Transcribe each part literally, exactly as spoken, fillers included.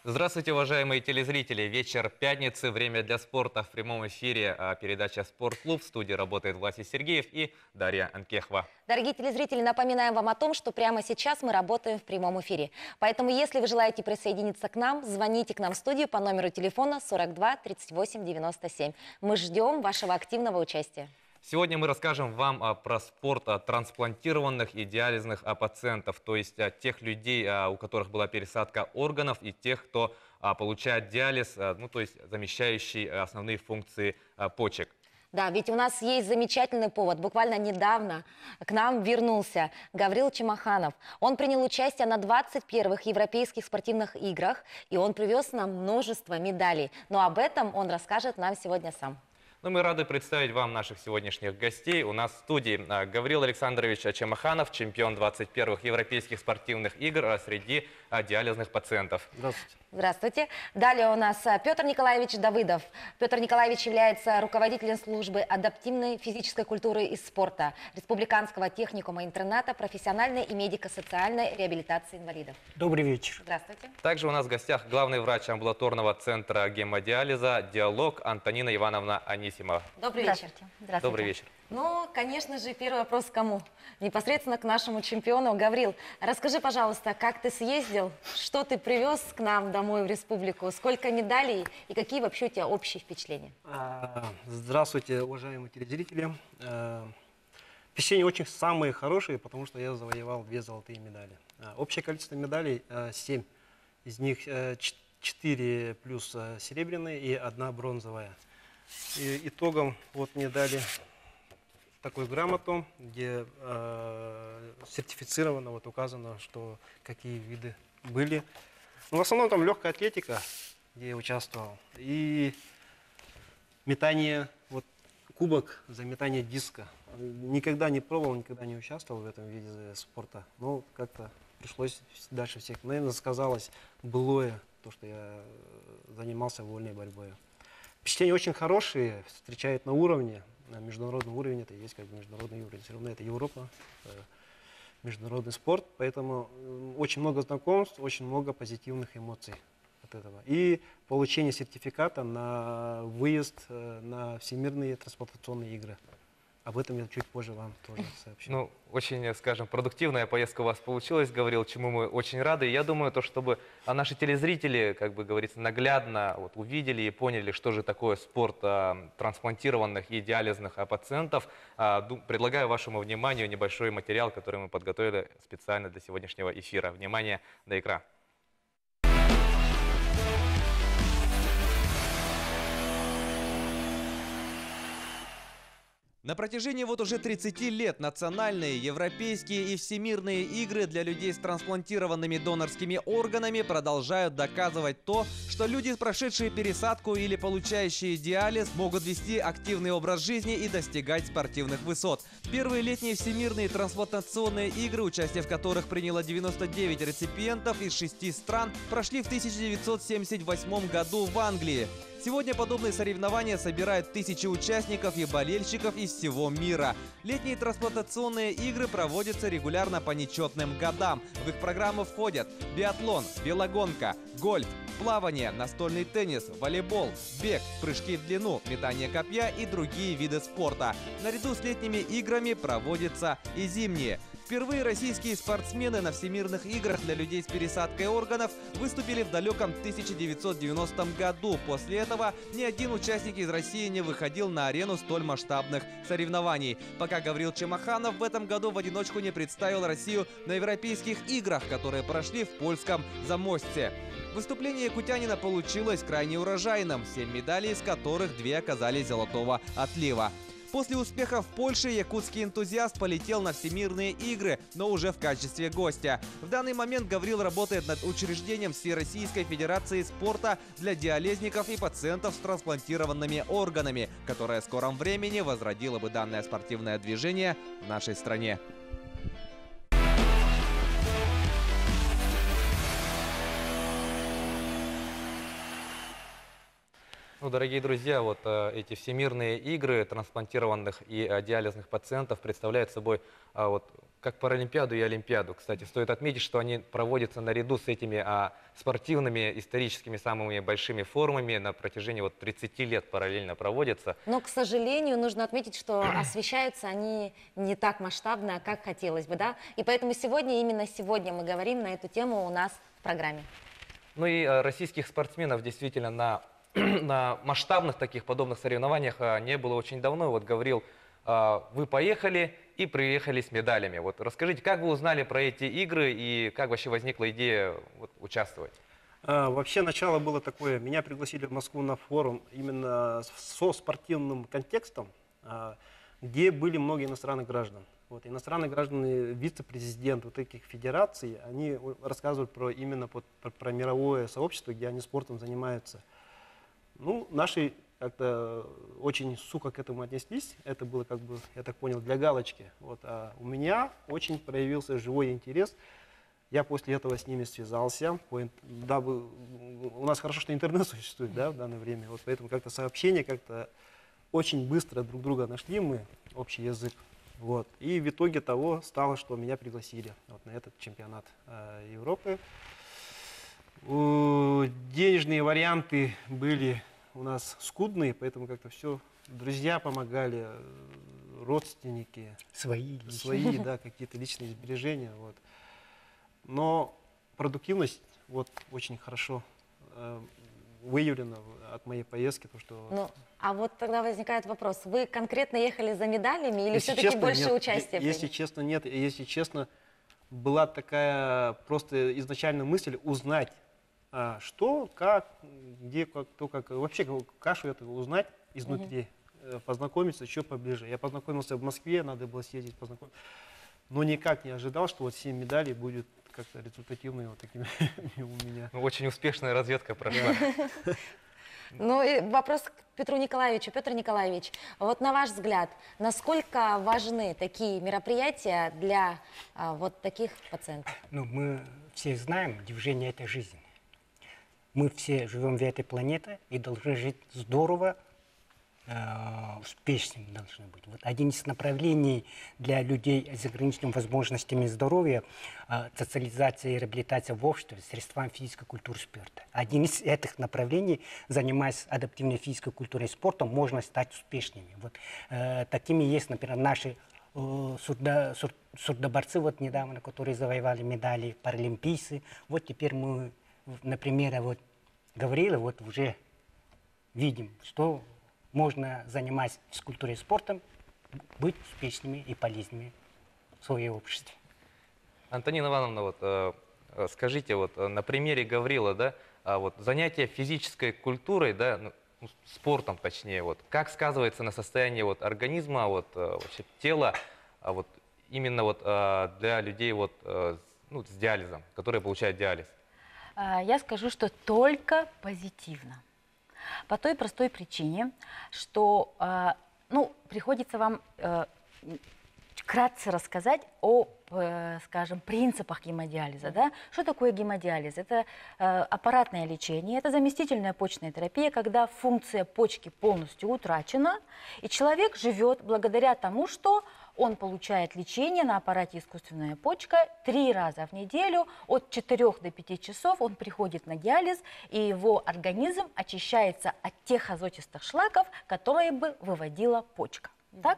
Здравствуйте, уважаемые телезрители. Вечер пятницы, время для спорта. В прямом эфире а, передача «Спортклуб». В студии работает Власий Сергеев и Дарья Анкехова. Дорогие телезрители, напоминаем вам о том, что прямо сейчас мы работаем в прямом эфире. Поэтому, если вы желаете присоединиться к нам, звоните к нам в студию по номеру телефона сорок два тридцать восемь девяносто семь. Мы ждем вашего активного участия. Сегодня мы расскажем вам а, про спорт а, трансплантированных и диализных а, пациентов, то есть а, тех людей, а, у которых была пересадка органов, и тех, кто а, получает диализ, а, ну, то есть замещающий а, основные функции а, почек. Да, ведь у нас есть замечательный повод. Буквально недавно к нам вернулся Гаврил Чемаханов. Он принял участие на двадцать первых европейских спортивных играх, и он привез нам множество медалей. Но об этом он расскажет нам сегодня сам. Ну, мы рады представить вам наших сегодняшних гостей. У нас в студии а, Гаврил Александрович Чемаханов, чемпион двадцать первых европейских спортивных игр а, среди а, диализных пациентов. Здравствуйте. Здравствуйте. Далее у нас а, Петр Николаевич Давыдов. Петр Николаевич является руководителем службы адаптивной физической культуры и спорта Республиканского техникума-интерната профессиональной и медико-социальной реабилитации инвалидов. Добрый вечер. Здравствуйте. Также у нас в гостях главный врач амбулаторного центра гемодиализа «Диалог» Антонина Ивановна Анисимова. Добрый вечер. Здравствуйте. Добрый вечер. Ну, конечно же, первый вопрос к кому? Непосредственно к нашему чемпиону. Гаврил, расскажи, пожалуйста, как ты съездил, что ты привез к нам домой в республику, сколько медалей и какие вообще у тебя общие впечатления? А, Здравствуйте, уважаемые телезрители. А, Впечатления очень самые хорошие, потому что я завоевал две золотые медали. А, Общее количество медалей а, семь. Из них а, ч- четыре плюс а, серебряные и одна бронзовая. И итогом вот мне дали такую грамоту, где э, сертифицировано, вот указано, что какие виды были. Ну, в основном там легкая атлетика, где я участвовал, и метание, вот кубок за метание диска. Никогда не пробовал, никогда не участвовал в этом виде спорта, но как-то пришлось дальше всех. Наверное, сказалось былое, то, что я занимался вольной борьбой. Впечатления очень хорошие, встречают на уровне, на международном уровне, это есть как бы международный уровень, все равно это Европа, международный спорт, поэтому очень много знакомств, очень много позитивных эмоций от этого. И получение сертификата на выезд на всемирные трансплантационные игры. Об этом я чуть позже вам тоже сообщу. Ну, очень, скажем, продуктивная поездка у вас получилась, Гаврил, чему мы очень рады. И я думаю, то, чтобы а, наши телезрители, как бы говорится, наглядно вот, увидели и поняли, что же такое спорт а, трансплантированных и диализных а, пациентов, а, ду, предлагаю вашему вниманию небольшой материал, который мы подготовили специально для сегодняшнего эфира. Внимание на экран. На протяжении вот уже тридцати лет национальные, европейские и всемирные игры для людей с трансплантированными донорскими органами продолжают доказывать то, что люди, прошедшие пересадку или получающие диализ, могут вести активный образ жизни и достигать спортивных высот. Первые летние всемирные трансплантационные игры, участие в которых приняло девяносто девять реципиентов из шести стран, прошли в тысяча девятьсот семьдесят восьмом году в Англии. Сегодня подобные соревнования собирают тысячи участников и болельщиков из всего мира. Летние трансплантационные игры проводятся регулярно по нечетным годам. В их программу входят биатлон, велогонка, гольф, плавание, настольный теннис, волейбол, бег, прыжки в длину, метание копья и другие виды спорта. Наряду с летними играми проводятся и зимние. Впервые российские спортсмены на всемирных играх для людей с пересадкой органов выступили в далеком тысяча девятьсот девяностом году. После этого ни один участник из России не выходил на арену столь масштабных соревнований. Пока Гаврил Чемаханов в этом году в одиночку не представил Россию на европейских играх, которые прошли в польском Замостье. Выступление якутянина получилось крайне урожайным, семь медалей, из которых две оказались золотого отлива. После успеха в Польше якутский энтузиаст полетел на всемирные игры, но уже в качестве гостя. В данный момент Гаврил работает над учреждением Всероссийской Федерации спорта для диализников и пациентов с трансплантированными органами, которое в скором времени возродило бы данное спортивное движение в нашей стране. Ну, дорогие друзья, вот э, эти всемирные игры трансплантированных и э, диализных пациентов представляют собой а, вот, как Паралимпиаду и Олимпиаду. Кстати, стоит отметить, что они проводятся наряду с этими а, спортивными, историческими самыми большими форумами на протяжении вот, тридцати лет параллельно проводятся. Но, к сожалению, нужно отметить, что освещаются они не так масштабно, как хотелось бы, да? И поэтому сегодня, именно сегодня мы говорим на эту тему у нас в программе. Ну и э, российских спортсменов действительно на, на масштабных таких подобных соревнованиях э, не было очень давно. Вот говорил, э, вы поехали и приехали с медалями. Вот расскажите, как вы узнали про эти игры и как вообще возникла идея вот, участвовать? А, вообще начало было такое. Меня пригласили в Москву на форум именно со спортивным контекстом, а, где были много иностранных граждан. Вот, иностранные граждане, вице-президент вот этих федераций, они рассказывают про, именно про, про, про мировое сообщество, где они спортом занимаются. Ну, наши как-то очень сухо к этому отнеслись. Это было, как бы, я так понял, для галочки. Вот, а у меня очень проявился живой интерес. Я после этого с ними связался. Дабы, у нас хорошо, что интернет существует, да, в данное время. Вот поэтому как-то сообщения как-то очень быстро друг друга нашли мы, общий язык. Вот. И в итоге того стало, что меня пригласили вот на этот чемпионат э, Европы. У, денежные варианты были у нас скудные, поэтому как-то все, друзья помогали, родственники, Свои. свои, да, какие-то личные сбережения. Вот. Но продуктивность вот очень хорошо э, выявлена от моей поездки, то что. Ну, а вот тогда возникает вопрос: вы конкретно ехали за медалями или Если все-таки честно, больше нет. участия? Е- Если честно, нет. Если честно, была такая просто изначально мысль узнать, а, что, как, где, как, то, как. Вообще кашу эту узнать изнутри, э, познакомиться еще поближе. Я познакомился в Москве, надо было съездить познакомиться. Но никак не ожидал, что вот семь медалей будет как-то результативные вот такими у меня. Ну, очень успешная разведка прошла. Ну и вопрос к Петру Николаевичу. Петр Николаевич, вот на ваш взгляд, насколько важны такие мероприятия для а, вот таких пациентов? Ну, мы все знаем, движение – это жизнь. Мы все живем в этой планете и должны жить здорово, э, успешными должны быть. Вот один из направлений для людей с ограниченными возможностями здоровья э, – социализация и реабилитация в обществе средствами физической культуры и спорта. Один из этих направлений, занимаясь адаптивной физической культурой и спортом, можно стать успешными. Вот, э, такими есть, например, наши э, сурдо, сур, сурдоборцы вот недавно, которые завоевали медали, паралимпийцы. Вот теперь мы, например, вот говорили, вот уже видим, что можно, занимаясь физкультурой и спортом, быть успешными и полезными в своем обществе. Антонина Ивановна, вот, э, э, скажите, вот, э, на примере Гаврила, да, а вот, занятие физической культурой, да, ну, ну, спортом точнее, вот, как сказывается на состоянии вот, организма, вот, э, вообще, тела, а вот, именно вот, э, для людей вот, э, ну, с диализом, которые получают диализ? А, Я скажу, что только позитивно. По той простой причине, что а, ну, приходится вам э, вкратце рассказать о, э, скажем, принципах гемодиализа. Да? Что такое гемодиализ? Это э, аппаратное лечение, это заместительная почечная терапия, когда функция почки полностью утрачена, и человек живет благодаря тому, что он получает лечение на аппарате искусственная почка три раза в неделю, от четырёх до пяти часов он приходит на диализ, и его организм очищается от тех азотистых шлаков, которые бы выводила почка. Так?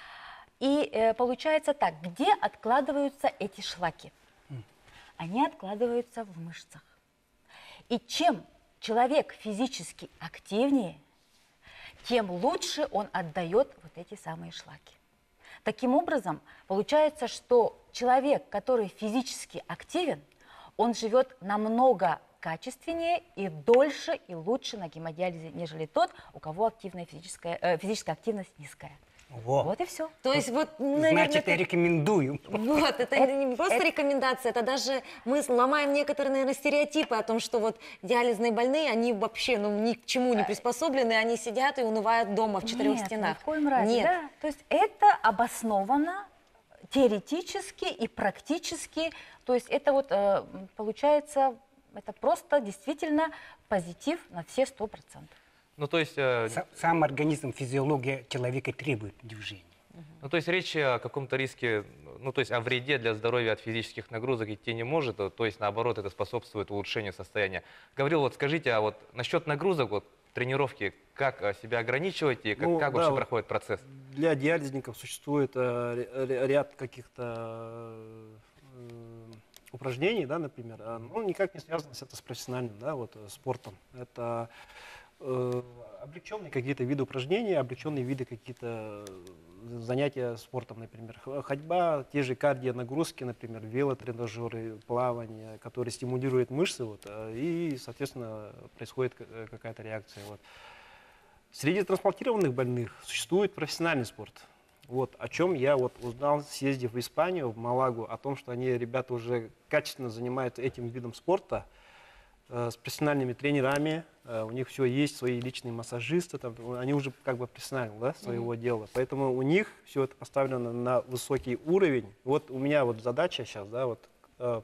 И э, получается так, где откладываются эти шлаки? Они откладываются в мышцах. И чем человек физически активнее, тем лучше он отдает вот эти самые шлаки. Таким образом, получается, что человек, который физически активен, он живет намного качественнее и дольше и лучше на гемодиализе, нежели тот, у кого активная физическая, э, физическая активность низкая. Во. Вот и все. То есть вот, наверное, Значит, я рекомендую. вот, это не просто рекомендация, это даже мы ломаем некоторые, наверное, стереотипы о том, что вот диализные больные, они вообще ну, ни к чему не приспособлены, они сидят и унывают дома в четырех Нет, стенах. ни в коем разе, Нет. да. То есть это обосновано теоретически и практически. То есть это вот э, получается, это просто действительно позитив на все сто процентов. Ну, то есть, э, Са- Сам организм, физиология человека требует движения. ну, то есть речь о каком-то риске, ну, то есть о вреде для здоровья от физических нагрузок идти не может, то то есть, наоборот, это способствует улучшению состояния. Гаврил, вот скажите, а вот насчет нагрузок, вот тренировки, как э, себя ограничиваете, как, Ну, как да, вообще вот проходит процесс? Для диализников существует э, ре- ре- ряд каких-то э, упражнений, да, например, а, ну, никак не связано с, это с профессиональным, да, вот, э, спортом. Это э, облегченные какие-то виды упражнений, облегченные виды какие-то э, занятия спортом, например, Х- ходьба, те же кардионагрузки, например, велотренажеры, плавание, которые стимулируют мышцы, вот, э, и, соответственно, происходит к- э, какая-то реакция. Вот. Среди трансплантированных больных существует профессиональный спорт. Вот, о чем я вот узнал, съездив в Испанию, в Малагу, о том, что они, ребята, уже качественно занимаются этим видом спорта, э, с профессиональными тренерами, э, у них все есть, свои личные массажисты, там, они уже как бы профессионалы, да, своего дела. Поэтому у них все это поставлено на высокий уровень. Вот у меня вот задача сейчас, да, вот, э,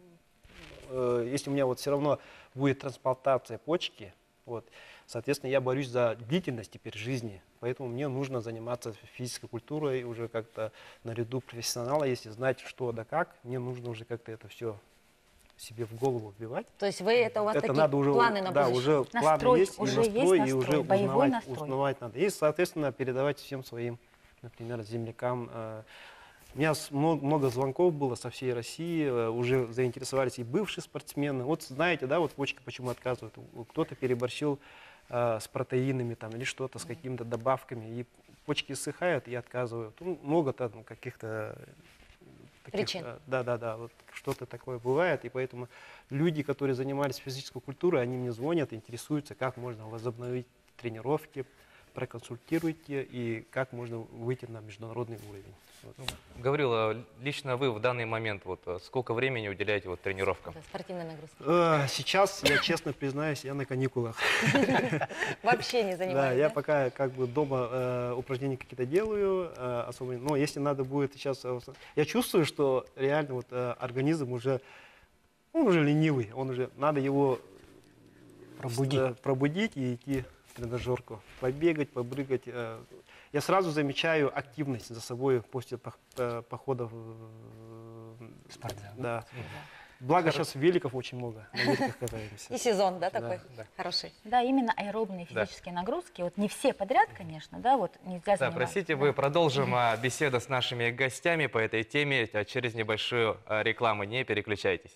э, если у меня вот все равно будет трансплантация почки, вот, соответственно, я борюсь за длительность теперь жизни, поэтому мне нужно заниматься физической культурой уже как-то наряду профессионала, если знать, что да как, мне нужно уже как-то это все себе в голову вбивать. То есть вы, это у вас Это такие надо уже, планы на да, будущее? уже планы Настрой, есть, уже и есть настрой, и настрой, уже боевой узнавать, настрой. узнавать надо. И, соответственно, передавать всем своим, например, землякам. э, У меня с- мно- много звонков было со всей России, э, уже заинтересовались и бывшие спортсмены. Вот знаете, да, вот почки почему отказывают. У- Кто-то переборщил э, с протеинами там, или что-то, с какими-то добавками, и почки иссыхают и отказывают. Ну, много там каких-то таких, Причин. э, Да, да, да, вот что-то такое бывает, и поэтому люди, которые занимались физической культурой, они мне звонят, интересуются, как можно возобновить тренировки, проконсультируйте, и как можно выйти на международный уровень. Вот. Гаврил, а лично вы в данный момент, вот, э, сколько времени уделяете вот, тренировкам? Это спортивная нагрузка. Э, Сейчас, я честно признаюсь, я на каникулах. Вообще не Да, занимаюсь, я да? пока как бы дома э, упражнения какие-то делаю, э, особо, но если надо будет сейчас, э, я чувствую, что реально вот э, организм уже, он уже ленивый, он уже, надо его Пробудить. э, пробудить и идти в тренажерку, побегать, побрыгать. э. Я сразу замечаю активность за собой после пох- э, походов. э, Спортзал. Да. Благо сейчас великов очень много, на великах катаемся. И сезон, да, такой да. хороший. Да, именно аэробные Да. физические нагрузки, вот не все подряд, конечно, да, вот нельзя Да, заниматься. простите, да. мы продолжим а, беседу с нашими гостями по этой теме а, через небольшую а, рекламу. Не переключайтесь.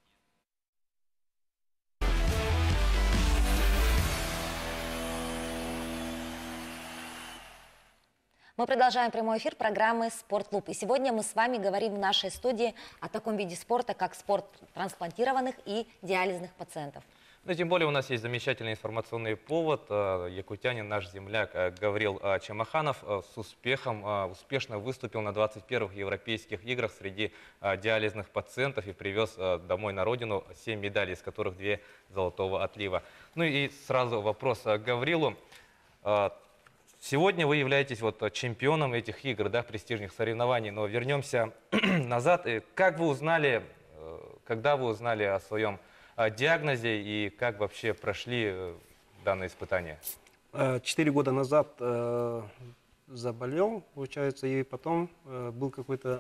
Мы продолжаем прямой эфир программы «Спортклуб». И сегодня мы с вами говорим в нашей студии о таком виде спорта, как спорт трансплантированных и диализных пациентов. Ну, тем более у нас есть замечательный информационный повод. А, Якутянин, наш земляк а, Гаврил а, Чемаханов а, с успехом, а, успешно выступил на двадцать первых европейских играх среди а, диализных пациентов и привез а, домой на родину семь медалей, из которых две золотого отлива. Ну и сразу вопрос а, к Гаврилу. А, Сегодня вы являетесь вот чемпионом этих игр, да, престижных соревнований, но вернемся назад. И как вы узнали, э, когда вы узнали о своем э, диагнозе и как вообще прошли э, данное испытание? Э, Четыре года назад э, заболел, получается, и потом э, был какой-то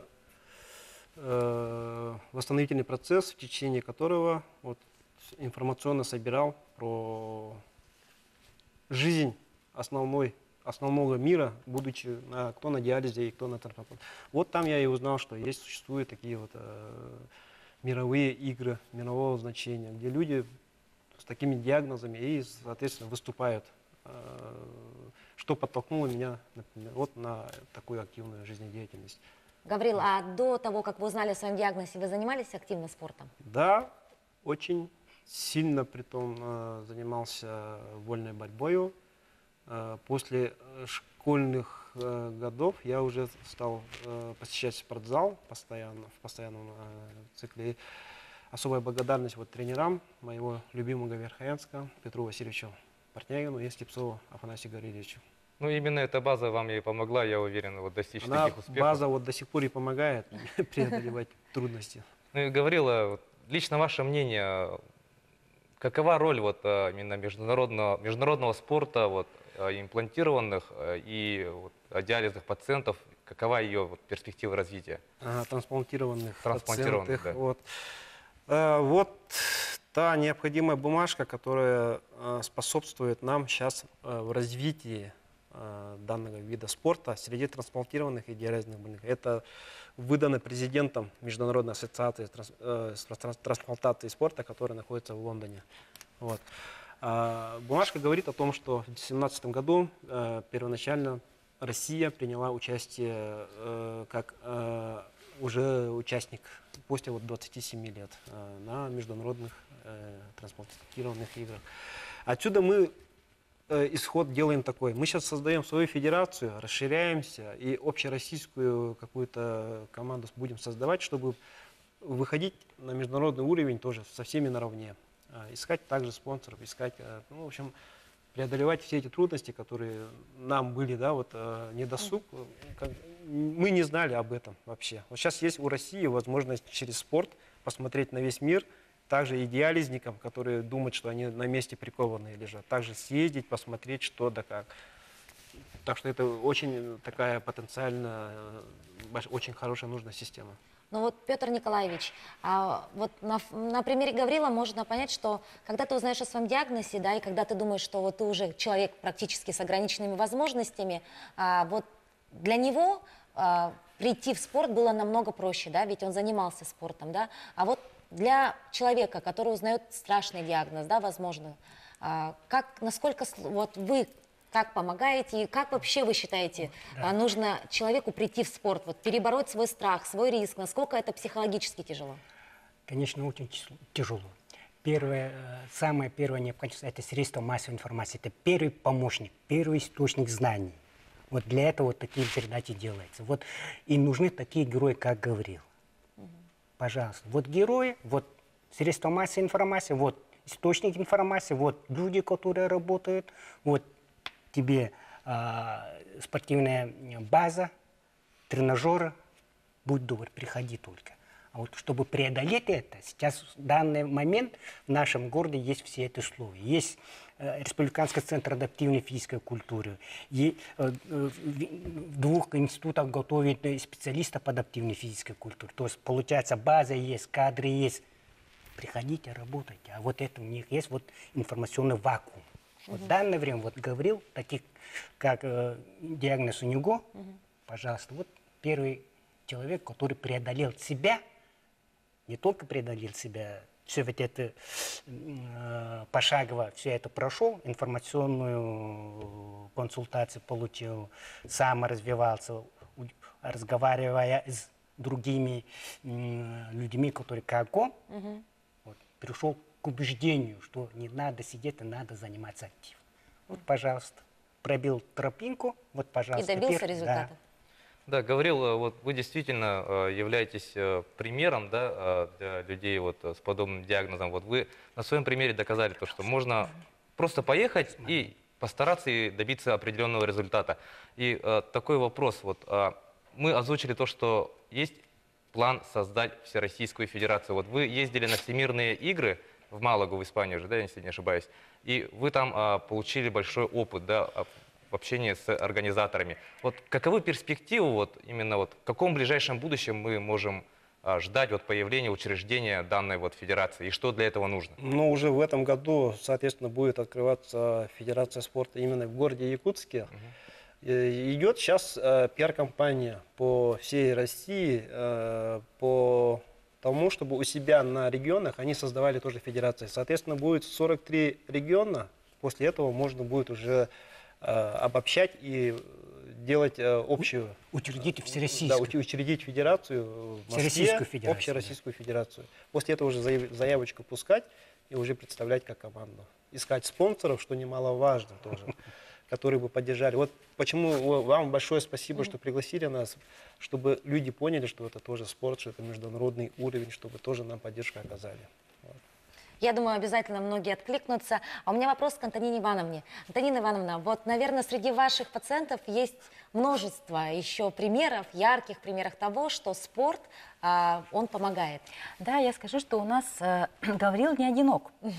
э, восстановительный процесс, в течение которого вот, информационно собирал про жизнь основной, основного мира, будучи на, кто на диализе и кто на трансплантации. Вот там я и узнал, что есть, существуют такие вот э, мировые игры мирового значения, где люди с такими диагнозами и, соответственно, выступают. Э, что подтолкнуло меня, например, вот на такую активную жизнедеятельность. Гаврил, а до того, как вы узнали о своем диагнозе, вы занимались активно спортом? Да, очень сильно притом э, занимался вольной борьбой. Э, После э, школьных э, годов я уже стал э, посещать спортзал постоянно, в постоянном э, цикле. И особая благодарность вот тренерам моего любимого Верхоянска Петру Васильевичу Портнягину и Слепцову Афанасию Гавриловичу. Ну, именно эта база вам и помогла, я уверен, вот, достичь Она, таких успехов. база вот до сих пор и помогает преодолевать трудности. Ну и Гаврила, вот, лично ваше мнение, какова роль вот а, именно международного, международного спорта, вот, а, имплантированных а, и вот, а, диализных пациентов? Какова ее вот, перспектива развития? А, трансплантированных Трансплантированных, пациентов. да. Вот. А, вот та необходимая бумажка, которая а, способствует нам сейчас а, в развитии а, данного вида спорта среди трансплантированных и диализных больных. Это выдано президентом Международной ассоциации транс- э, с трans- трансплантации спорта, которая находится в Лондоне. Вот. А, бумажка говорит о том, что в две тысячи семнадцатом году э, первоначально Россия приняла участие э, как э, уже участник после вот двадцати семи лет э, на международных э, трансплантированных играх. Отсюда мы э, исход делаем такой. Мы сейчас создаем свою федерацию, расширяемся и общероссийскую какую-то команду будем создавать, чтобы выходить на международный уровень тоже со всеми наравне. Э, искать также спонсоров, искать, э, ну, в общем, преодолевать все эти трудности, которые нам были, да, вот э, недосуг. Как, мы не знали об этом вообще. Вот сейчас есть у России возможность через спорт посмотреть на весь мир, также и диализникам, которые думают, что они на месте прикованные лежат, также съездить, посмотреть, что да как. Так что это очень такая потенциально э, больш- очень хорошая, нужная система. Ну вот, Петр Николаевич, а вот на, ф- на примере Гаврила можно понять, что когда ты узнаешь о своем диагнозе, да, и когда ты думаешь, что вот ты уже человек практически с ограниченными возможностями, а, вот для него а, прийти в спорт было намного проще, да, ведь он занимался спортом, да, а вот для человека, который узнает страшный диагноз, да, возможно, а, как, насколько сл- вот вы как помогаете и как вообще вы считаете, а, нужно человеку прийти в спорт, вот перебороть свой страх, свой риск, насколько это психологически тяжело? Конечно, очень тяжело- тяжело. Первое, э, самое первое необходимость – это средства массовой информации. Это первый помощник, первый источник знаний. Вот для этого вот такие передачи делаются. Вот и нужны такие герои, как Гаврил. Пожалуйста. Вот герои, вот средства массовой информации, вот источник информации, вот люди, которые работают, вот тебе а, спортивная база, тренажеры, будь добр, приходи только. А вот чтобы преодолеть это, сейчас в данный момент в нашем городе есть все эти условия. Есть э, Республиканский центр адаптивной физической культуры. И, э, э, в в двух институтах готовят э, специалистов по адаптивной физической культуре. То есть получается база есть, кадры есть. Приходите, работайте. А вот это у них есть вот информационный вакуум. Вот в данное время, вот говорил, таких, как э, диагноз у него, пожалуйста, вот первый человек, который преодолел себя, не только преодолел себя, все вот это э, пошагово, все это прошел, информационную консультацию получил, сам развивался, у- разговаривая с другими м, людьми, которые как он, вот, пришел к убеждению, что не надо сидеть, а надо заниматься активно. Вот, пожалуйста, пробил тропинку, вот, И пожалуйста. добился теперь- да. результатов. Да, Гаврил, э, вот вы действительно э, являетесь э, примером, да, э, для людей вот э, с подобным диагнозом. Вот вы на своем примере доказали то, что можно просто поехать и постараться и добиться определенного результата. И э, такой вопрос. Вот э, мы озвучили то, что есть план создать Всероссийскую Федерацию. Вот вы ездили на Всемирные игры в Малагу, в Испанию же, да, если не ошибаюсь, и вы там а, получили большой опыт, да, а, в общении с организаторами. Вот каковы перспективы, вот именно вот в каком ближайшем будущем мы можем а, ждать вот появления учреждения данной вот федерации, и что для этого нужно? Но уже в этом году, соответственно, будет открываться Федерация спорта именно в городе Якутске. Э, Идет сейчас э, пиар-компания по всей России э, по тому, чтобы у себя на регионах они создавали тоже федерации. Соответственно, будет сорок три региона. После этого можно будет уже э, обобщать и делать э, общую. Учредить всероссийскую. Да, уч- учредить федерацию в Москве, Всероссийскую федерацию, общероссийскую федерацию. После этого уже заяв- заявочку пускать и уже представлять как команду. Искать спонсоров, что немаловажно тоже, которые бы поддержали. Вот почему о, вам большое спасибо, что пригласили нас, чтобы люди поняли, что это тоже спорт, что это международный уровень, чтобы тоже нам поддержку оказали. Вот. Я думаю, обязательно многие откликнутся. А у меня вопрос к Антонине Ивановне. Антонина Ивановна, вот, наверное, среди ваших пациентов есть множество еще примеров, ярких примеров того, что спорт, а, он помогает. Да, я скажу, что у нас э, Гаврил не одинок.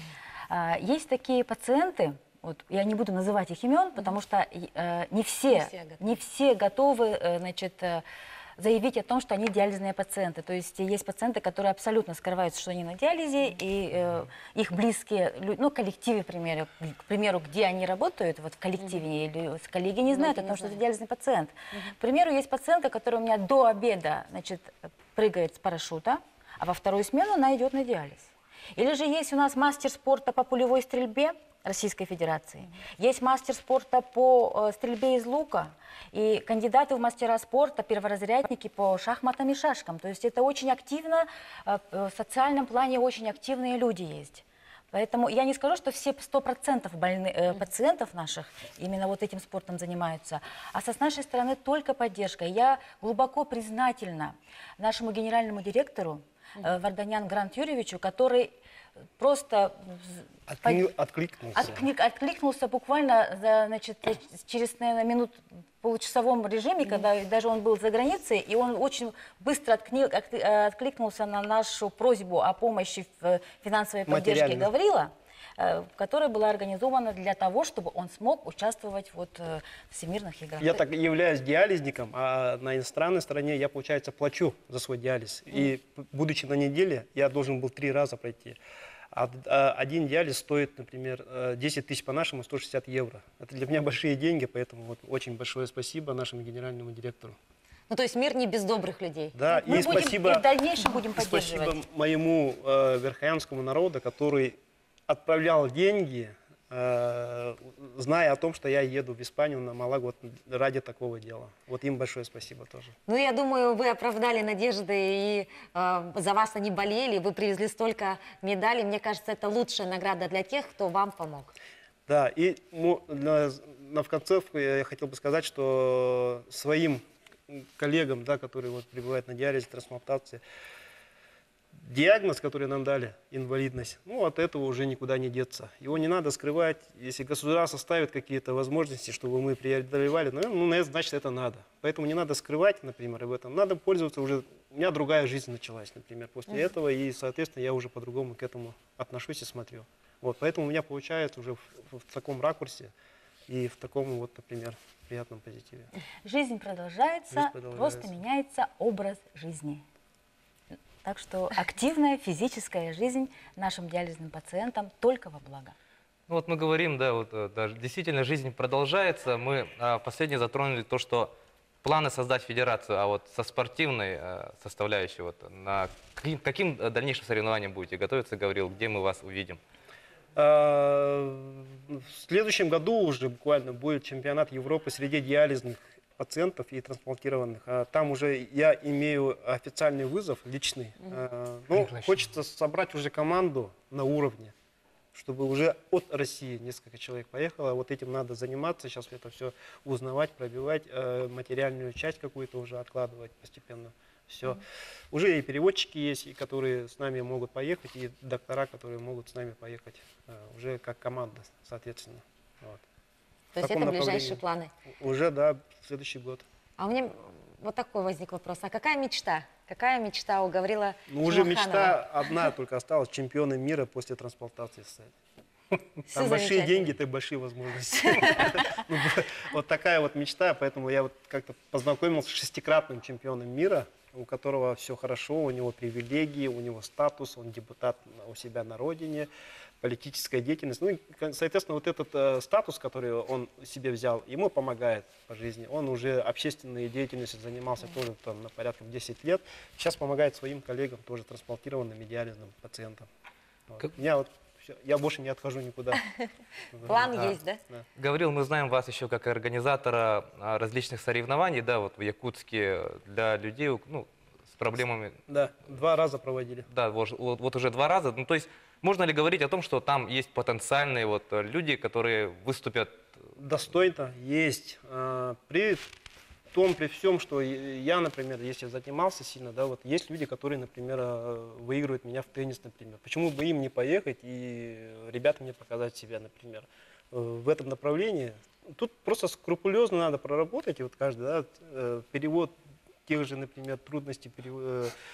А, Есть такие пациенты, вот, я не буду называть их имен, потому что э, не все, Не все готовы. не все готовы, э, значит, э, заявить о том, что они диализные пациенты. То есть есть пациенты, которые абсолютно скрывают, что они на диализе, и э, их близкие, лю- ну, коллективы, к примеру, к примеру, где они работают, вот в коллективе или с коллеги не знают о не том, что это знают. диализный пациент. К примеру, есть пациентка, которая у меня до обеда, значит, прыгает с парашюта, а во вторую смену она идет на диализ. Или же есть у нас мастер спорта по пулевой стрельбе Российской Федерации, есть мастер спорта по э, стрельбе из лука, и кандидаты в мастера спорта, перворазрядники по шахматам и шашкам. То есть это очень активно, э, в социальном плане очень активные люди есть. Поэтому я не скажу, что все сто процентов больны, э, пациентов наших именно вот этим спортом занимаются, а со с нашей стороны только поддержка. Я глубоко признательна нашему генеральному директору э, Варданян Грант Юрьевичу, который просто Откни- Откликнулся. Откли- откликнулся буквально за, значит, через, наверное, минут в получасовом режиме, когда даже он был за границей, и он очень быстро откни- от- э, откликнулся на нашу просьбу о помощи в э, финансовой поддержке Материально. Гаврила, э, которая была организована для того, чтобы он смог участвовать вот, э, в всемирных играх. Я так являюсь диализником, а на иностранной стороне я, получается, плачу за свой диализ. И, п- будучи на неделе, я должен был три раза пройти. А, а один диализ стоит, например, э, десять тысяч по-нашему, сто шестьдесят евро. Это для меня большие деньги, поэтому вот очень большое спасибо нашему генеральному директору. Ну, то есть мир не без добрых людей. Да, Мы и будем спасибо, и в дальнейшем будем и поддерживать. спасибо моему э, верхоянскому народу, который отправлял деньги, э, зная о том, что я еду в Испанию на Малагу вот ради такого дела. Вот им большое спасибо тоже. Ну, я думаю, вы оправдали надежды, и э, за вас они болели, вы привезли столько медалей. Мне кажется, это лучшая награда для тех, кто вам помог. Да, и ну, на, на в конце я хотел бы сказать, что своим коллегам, да, которые вот пребывают на диализе, трансплантации, диагноз, который нам дали, инвалидность, ну, от этого уже никуда не деться. Его не надо скрывать. Если государство ставит какие-то возможности, чтобы мы преодолевали, ну, ну, значит, это надо. Поэтому не надо скрывать, например, об этом. Надо пользоваться уже... У меня другая жизнь началась, например, после mm-hmm. этого, и, соответственно, я уже по-другому к этому отношусь и смотрю. Вот, поэтому у меня получается уже в, в, в таком ракурсе и в таком, вот, например, приятном позитиве. Жизнь продолжается, Жизнь продолжается. просто меняется образ жизни. Так что активная физическая жизнь нашим диализным пациентам только во благо. Ну вот мы говорим, да, вот э, да, действительно жизнь продолжается. Мы а, последнее затронули то, что планы создать федерацию, а вот со спортивной э, составляющей, вот, на каким, каким дальнейшим соревнованиям будете готовиться, Гаврил, где мы вас увидим? А, В следующем году уже буквально будет чемпионат Европы среди диализных пациентов и трансплантированных. А там уже я имею официальный вызов личный. А, ну, Приглашение. хочется собрать уже команду на уровне, чтобы уже от России несколько человек поехало. Вот этим надо заниматься, сейчас это все узнавать, пробивать, э, материальную часть какую-то уже откладывать постепенно. Все. Mm-hmm. Уже и переводчики есть, и которые с нами могут поехать, и доктора, которые могут с нами поехать. Э, уже как команда, соответственно. Вот. То В есть таком это ближайшие направлении. планы. Уже, да, следующий год. А у меня вот такой возник вопрос. А какая мечта? Какая мечта у Гаврила Ну, уже Чумаханова? мечта одна только осталась, чемпионом мира после трансплантации стать. Всё Там большие замечательно. деньги, это большие возможности. Ну, вот такая вот мечта, поэтому я вот как-то познакомился с шестикратным чемпионом мира, у которого все хорошо, у него привилегии, у него статус, он депутат у себя на родине, политическая деятельность. Ну и, соответственно, вот этот э, статус, который он себе взял, ему помогает по жизни. Он уже общественной деятельностью занимался тоже там, на порядка в десять лет. Сейчас помогает своим коллегам, тоже трансплантированным и диализным пациентам. Вот. Как- Меня вот всё, я больше не отхожу никуда. План Да. есть, да? Да. Гаврил, мы знаем вас еще как организатора а, различных соревнований, да, вот в Якутске для людей, ну, с проблемами. Да, два раза проводили. Да, вот, вот- вот уже два раза. Ну, то есть можно ли говорить о том, что там есть потенциальные вот э, люди, которые выступят? Достойно есть. А, При том, при всем, что и- я, например, если занимался сильно, да, вот есть люди, которые, например, а, выигрывают меня в теннис, например. Почему бы им не поехать и ребятам не показать себя, например, э, в этом направлении? Тут просто скрупулезно надо проработать, и вот каждый, да, э, перевод тех же, например, трудностей перев- э,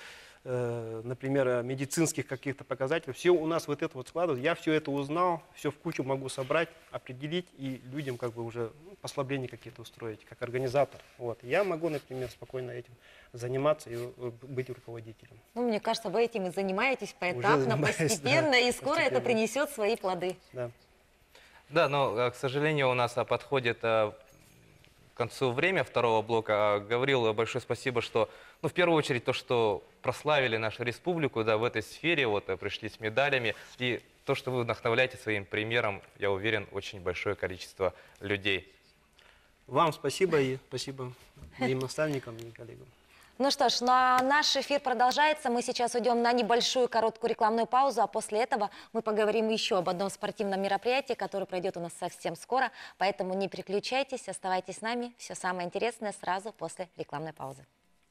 э, например, э, медицинских каких-то показателей. Все у нас вот это вот складывается. Я все это узнал, все в кучу могу собрать, определить и людям как бы уже ну, послабления какие-то устроить, как организатор. Вот. Я могу, например, спокойно этим заниматься и э, быть руководителем. Ну, мне кажется, вы этим и занимаетесь поэтапно, занимаюсь, постепенно, да, и скоро это постепенно. принесет свои плоды. Да. Да, но, э, к сожалению, у нас а, подходит э, к концу время второго блока. А, Гаврил, большое спасибо, что, ну, в первую очередь, то, что прославили нашу республику, да, в этой сфере, вот, э, пришли с медалями, и то, что вы вдохновляете своим примером, я уверен, очень большое количество людей. Вам спасибо и спасибо моим наставникам и коллегам. Ну что ж, на наш эфир продолжается. Мы сейчас уйдем на небольшую короткую рекламную паузу, а после этого мы поговорим еще об одном спортивном мероприятии, которое пройдет у нас совсем скоро. Поэтому не переключайтесь, оставайтесь с нами. Все самое интересное сразу после рекламной паузы.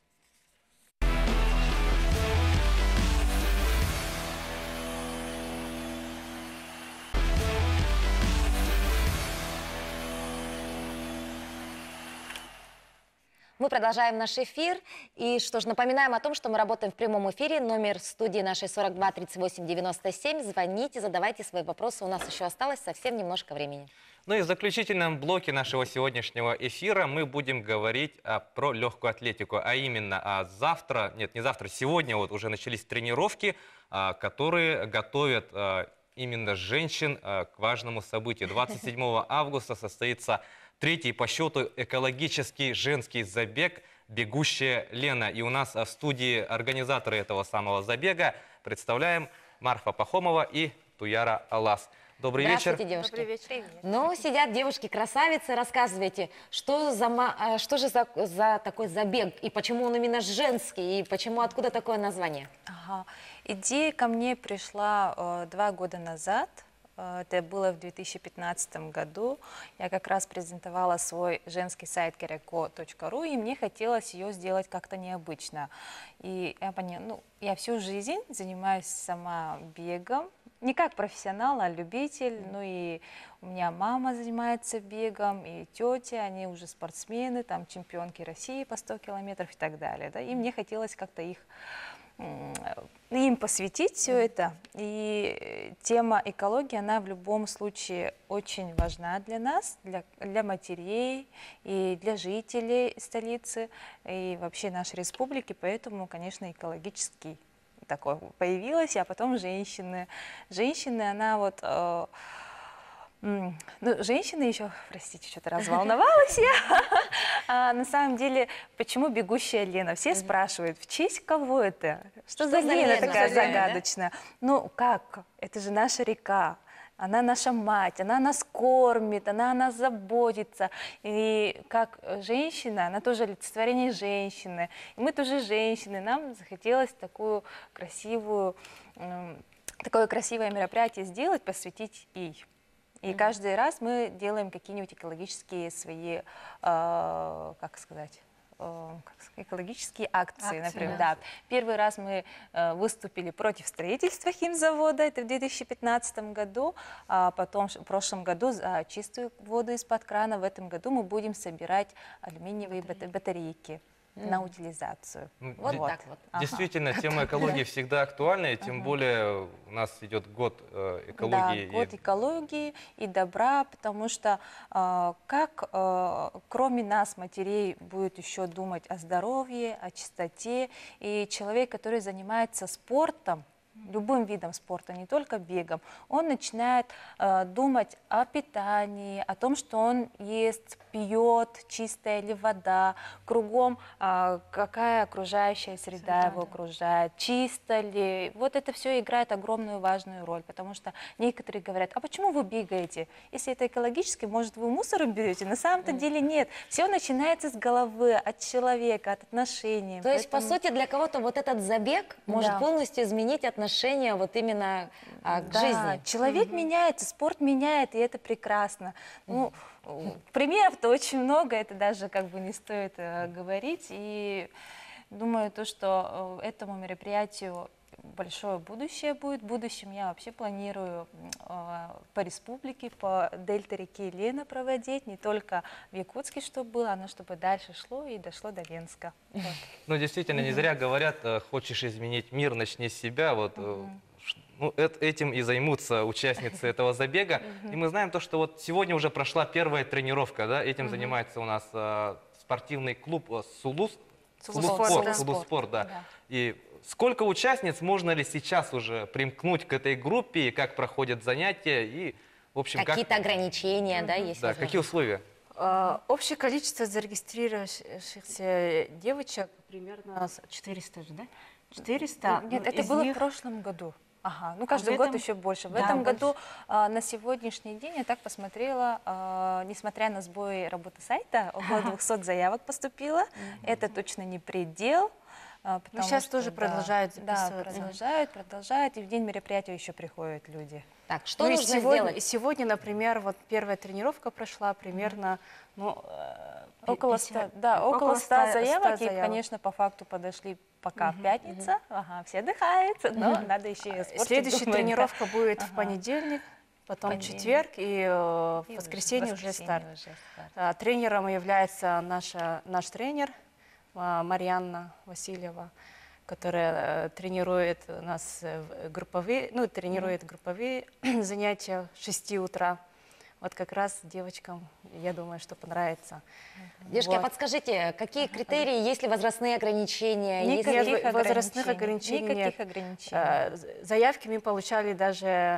Мы продолжаем наш эфир. И что ж, напоминаем о том, что мы работаем в прямом эфире. Номер студии нашей сорок два тридцать восемь девяносто семь. Звоните, задавайте свои вопросы. У нас еще осталось совсем немножко времени. Ну и в заключительном блоке нашего сегодняшнего эфира мы будем говорить а, про легкую атлетику. А именно, а, завтра, нет, не завтра, сегодня вот уже начались тренировки, а, которые готовят а, именно женщин а, к важному событию. двадцать седьмого августа состоится третий по счету экологический женский забег «Бегущая Лена». И у нас в студии организаторы этого самого забега. Представляем Марфа Пахомова и Туяра Алас. Добрый вечер. Здравствуйте, девушки. Добрый вечер. Ну, сидят девушки-красавицы, рассказывайте, что, за, ма- а, что же за, за такой забег, и почему он именно женский, и почему, откуда такое название? Ага. Идея ко мне пришла э, два года назад. Э, Это было в две тысячи пятнадцатом году. Я как раз презентовала свой женский сайт кереко точка ру, и мне хотелось ее сделать как-то необычно. И я поняла, ну, я всю жизнь занимаюсь сама бегом, не как профессионал, а любитель. Ну и у меня мама занимается бегом, и тетя, они уже спортсмены, там чемпионки России по сто километров и так далее. Да? И мне хотелось как-то их им посвятить все это. И тема экологии, она в любом случае очень важна для нас, для, для матерей и для жителей столицы и вообще нашей республики. Поэтому, конечно, экологический такой появилась, а потом женщины. Женщины, она вот... Э, Ну, женщины еще, простите, что-то разволновалась я. А, на самом деле, почему «Бегущая Лена»? Все спрашивают, в честь кого это? Что, Что за за Лена Лена? такая Что за Лена, да? загадочная? Ну, как? Это же наша река. Она наша мать, она нас кормит, она о нас заботится. И как женщина, она тоже олицетворение женщины. И мы тоже женщины. Нам захотелось такую красивую, м, такое красивое мероприятие сделать, посвятить ей. И каждый раз мы делаем какие-нибудь экологические свои, э, как сказать, э, как сказать, экологические акции, Акции, например. да. Да. Первый раз мы э, выступили против строительства химзавода, это в две тысячи пятнадцатом году, а потом в прошлом году за чистую воду из-под крана. В этом году мы будем собирать алюминиевые бата- батарейки на утилизацию. Ну, Вот де- так вот. Действительно, тема экологии всегда актуальна, и тем более у нас идет год э, экологии. Да, год и- экологии и добра, потому что э, как э, кроме нас, матерей, будет еще думать о здоровье, о чистоте, и человек, который занимается спортом, любым видом спорта, не только бегом, он начинает э, думать о питании, о том, что он ест, пьет, чистая ли вода, кругом э, какая окружающая среда Среда, его да. окружает, чисто ли. Вот это все играет огромную важную роль, потому что некоторые говорят, а почему вы бегаете? Если это экологически, может, вы мусор берете? На самом-то деле нет. Все начинается с головы, от человека, от отношений. То есть, по Поэтому- сути, для кого-то вот этот забег может Да. полностью изменить отношение вот именно а, к Да, жизни. человек меняется, спорт меняет, и это прекрасно. Ну, примеров-то очень много, это даже как бы не стоит э, говорить. И думаю, то, что э, этому мероприятию большое будущее будет. В будущем я вообще планирую э, по республике, по дельте реки Лена проводить, не только в Якутске, чтобы было, но чтобы дальше шло и дошло до Венска. Вот. Ну, действительно, не зря говорят, э, хочешь изменить мир, начни с себя. Вот, э, ш- ну, эт- этим и займутся участницы этого забега. И мы знаем то, что вот сегодня уже прошла первая тренировка, да, этим занимается у нас э, спортивный клуб э, Сулус. Сулуспорт, Сулуспорт, да. Сулуспорт, да. Да. И сколько участниц, можно ли сейчас уже примкнуть к этой группе, и как проходят занятия, и, в общем, как... Какие-то ограничения, да, есть Да, возможность? какие условия? А, Общее количество зарегистрировавшихся девочек примерно с- четыреста же, да? четыреста. Нет, ну, это из было них- в прошлом году. Ага, ну каждый в год этом- еще больше. В Да, этом больше. году а, на сегодняшний день я так посмотрела, а, несмотря на сбой работы сайта, около двухсот заявок поступило. Это точно не предел. а, потому сейчас что, тоже да, продолжают Да, записываться. продолжают, продолжают. И в день мероприятия еще приходят люди. Так, что Ну и нужно сегодня, сделать? и сегодня, например, вот первая тренировка прошла примерно, ну, э, пи- Около пятьдесят ста, да, около ста ста- заявок, ста и, конечно, по факту подошли пока пятница, ага, все отдыхают, но надо еще и о спорте Следующая думать, да. тренировка будет в Ага. понедельник, потом Понедельник. четверг, и э, в И воскресенье уже воскресенье старт. уже старт. А, Тренером является наша, наш тренер а, Марьяна Васильева, которая э, тренирует нас э, в групповые, ну, тренирует групповые занятия с шести утра. Вот как раз девочкам, я думаю, что понравится. Девушки, а Вот. подскажите, какие критерии, есть ли возрастные ограничения? Есть ли- Нет, Никаких возрастных ограничений. ограничений Никаких нет. ограничений. Э, з- Заявки мы получали даже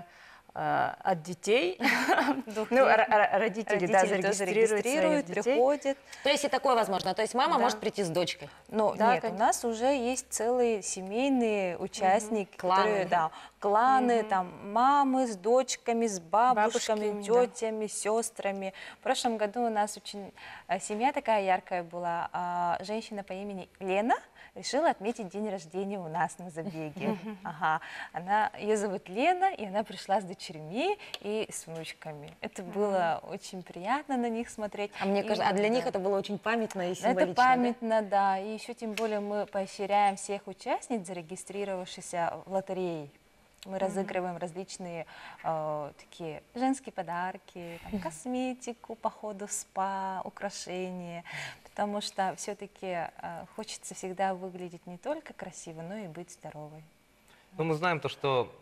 э, от детей. Двух Ну, лет. р- р- родители, да, Родители тоже зарегистрируют своих регистрируют, детей. приходят. То есть и такое возможно. То есть мама Да. может прийти с дочкой. Но Да, нет, у конечно. нас уже есть целые семейные участники, которые, Кланы. да, кланы, там мамы с дочками, с бабушками, Бабушками, да. тетями, сестрами. В прошлом году у нас очень а, семья такая яркая была. А, женщина по имени Лена решила отметить день рождения у нас на забеге. Ага. Она, ее зовут Лена, и она пришла с дочерьми и с внучками. Это было очень приятно на них смотреть. А мне И, кажется, а для них да. это было очень памятно и символично. Это памятно, да. И еще тем более мы поощряем всех участниц, зарегистрировавшихся в лотерее. Мы разыгрываем различные э, такие женские подарки, там, косметику, походу в спа, украшения, потому что все-таки э, хочется всегда выглядеть не только красиво, но и быть здоровой. Ну, мы знаем то, что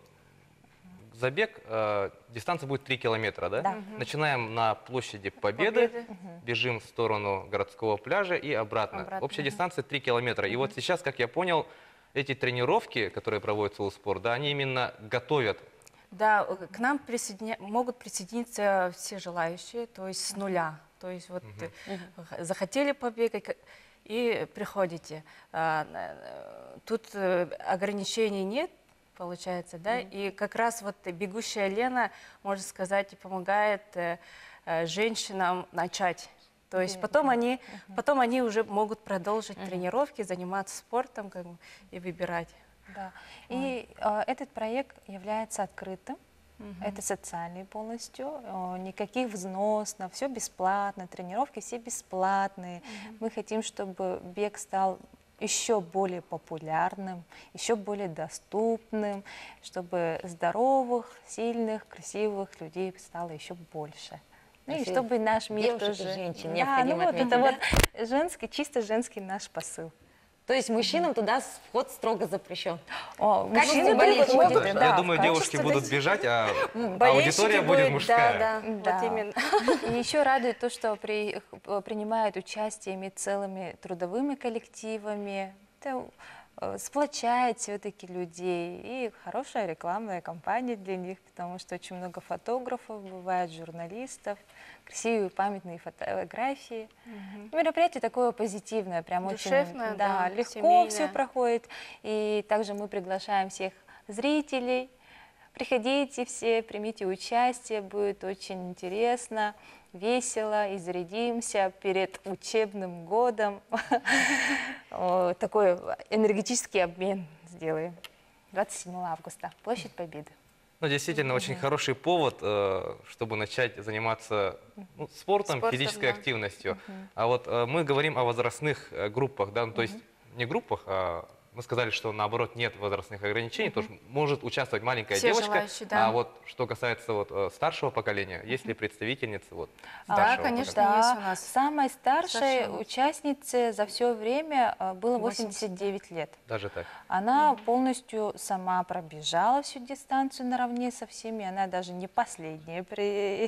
забег, э, дистанция будет три километра, да? Да. Начинаем на площади Победы, Победы. бежим в сторону городского пляжа и обратно. Обратно. Общая дистанция три километра. И вот сейчас, как я понял, эти тренировки, которые проводит Сулуспорт, да, они именно готовят. Да, э, к нам присоединя- могут присоединиться все желающие, то есть с нуля. То есть вот э, х- захотели побегать к- и приходите. А, э, Тут э, ограничений нет, получается, да, и как раз вот бегущая Лена, можно сказать, помогает э, э, женщинам начать. То есть потом они, потом они уже могут продолжить тренировки, заниматься спортом как бы, и выбирать. Да. И э, этот проект является открытым. Это социальный полностью, э, никаких взносов, все бесплатно, тренировки все бесплатные. Мы хотим, чтобы бег стал еще более популярным, еще более доступным, чтобы здоровых, сильных, красивых людей стало еще больше. Ну и Если чтобы наш мир девушек и тоже... женщин Да, необходимо ну вот отметить, это да? вот женский, чисто женский наш посыл. То есть мужчинам туда вход строго запрещен. О, Как мужчины если болельщики приходят, Ну, будут, да, да, я думаю, в девушки качестве будут бежать, а Болельщики аудитория будет будут, мужская. Да, да, Да. вот именно. И еще радует то, что при, э, принимают участие целыми трудовыми коллективами. Это э, сплочает все-таки людей. И хорошая рекламная кампания для них, потому что очень много фотографов бывает, журналистов, красивые памятные фотографии. Мероприятие такое позитивное, прям Душевное, очень да, да, легко семейное. все проходит. И также мы приглашаем всех зрителей. Приходите все, примите участие, будет очень интересно, весело, и зарядимся перед учебным годом. О, Такой энергетический обмен сделаем. двадцать седьмого августа, Площадь Победы. Ну, действительно, очень хороший повод, э, чтобы начать заниматься ну, спортом, Спортом, физической да. активностью. А вот э, мы говорим о возрастных э, группах, да, ну, то есть не группах, а мы сказали, что наоборот нет возрастных ограничений, то есть может участвовать маленькая Все девочка. желающие, да. А вот что касается вот э, старшего поколения, есть ли представительницы вот Да, старшего конечно, поколения? есть Да, у нас. самой старшей Старшая у нас. участнице за все время э, было восемьдесят девять лет. Даже так. Она полностью сама пробежала всю дистанцию наравне со всеми. Она даже не последняя при-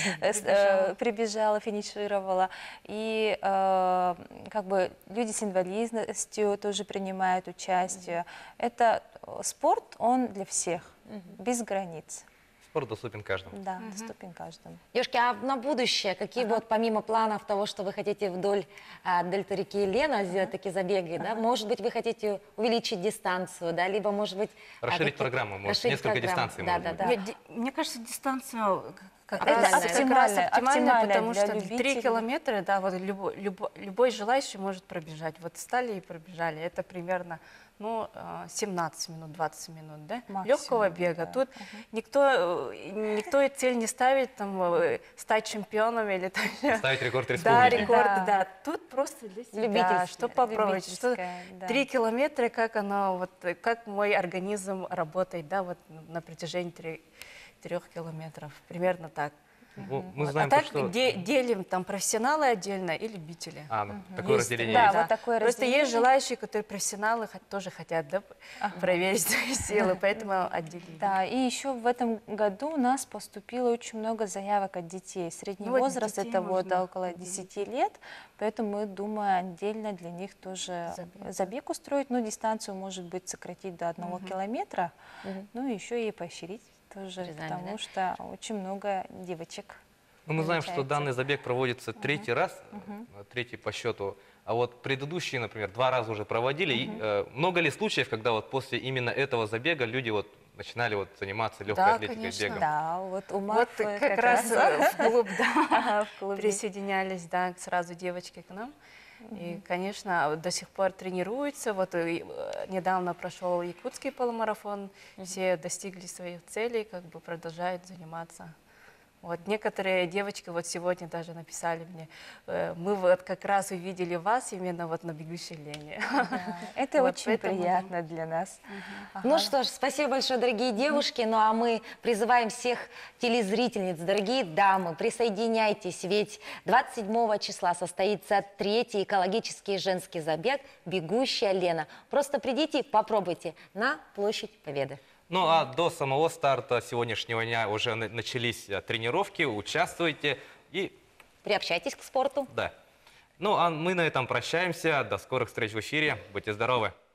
э, прибежала, финишировала. И э, как бы люди с инвалидностью тоже принимают участие. Это э, спорт, он для всех, без границ. Спорт доступен каждому. Да, доступен каждому. Девушки, а на будущее, какие вот помимо планов того, что вы хотите вдоль а, дельты реки Лена сделать такие забеги, да, может быть, вы хотите увеличить дистанцию, да, либо, может быть... а, Расширить какие- программу, может, расширить несколько программу. дистанций, Да, может да, быть. да. Нет, ди- мне кажется, дистанция как Это раз, как раз оптимальная, оптимальная, оптимальная потому для что три любителей. километра, да, вот любой, любой, любой желающий может пробежать. Вот встали и пробежали. Это примерно ну, э, семнадцать минут, двадцать минут, да? Максимум, Легкого бега. да. Тут никто, э, никто и цель не ставит там, э, стать чемпионом или там, Ставить рекорд да, республики. рекорды, Да. да. Тут просто для себя, Любительское, что попробовать, что любительское, да. три километра, как оно, вот, э, как мой организм работает, да, вот на протяжении три- трех километров, примерно так. Ну, мы Вот. знаем а то, так что... де- делим там профессионалы отдельно и любители. А, ну, такое Есть, разделение Да, есть. вот такое Просто разделение. есть желающие, которые профессионалы хот- тоже хотят да, проверить свои силы, поэтому отделили. Да, и еще в этом году у нас поступило очень много заявок от детей. Средний Ну, вот возраст детей это вот можно около отделить. десяти лет, поэтому мы думаем отдельно для них тоже Забег. забег, устроить, ну дистанцию может быть сократить до одного километра, ну и еще и поощрить тоже, Призами, потому да? что очень много девочек. Ну, мы знаем, что получается. данный забег проводится третий раз, э, третий по счету. А вот предыдущие, например, два раза уже проводили. И, э, много ли случаев, когда вот после именно этого забега люди вот начинали вот заниматься легкой Да, атлетикой, конечно. бегом? Да, вот у Вот Марфы как, раз э, в клуб, да, Ага, в клубе. присоединялись, да, сразу девочки к нам. И, конечно, до сих пор тренируются. Вот и, э, недавно прошел якутский полумарафон, все достигли своих целей, как бы продолжают заниматься. Вот некоторые девочки вот сегодня даже написали мне, э, мы вот как раз увидели вас именно вот на бегущей Лене. Да, это Вот очень поэтому, да. приятно для нас. Ну что ж, спасибо большое, дорогие девушки. Ну а мы призываем всех телезрительниц, дорогие дамы, присоединяйтесь, ведь двадцать седьмого числа состоится третий экологический женский забег «Бегущая Лена». Просто придите, попробуйте на Площадь Победы. Ну а до самого старта сегодняшнего дня уже на- начались э, тренировки, участвуйте и Приобщайтесь к спорту. да. Ну а мы на этом прощаемся. До скорых встреч в эфире. Будьте здоровы.